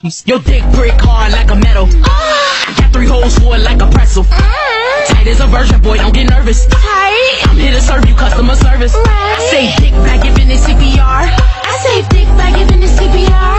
Your dick brick hard like a metal. Got 3 holes for it like a pretzel. Tight as a virgin, boy, don't get nervous. I'm here to serve you customer service. I say dick back giving it CPR. I say dick back giving it CPR.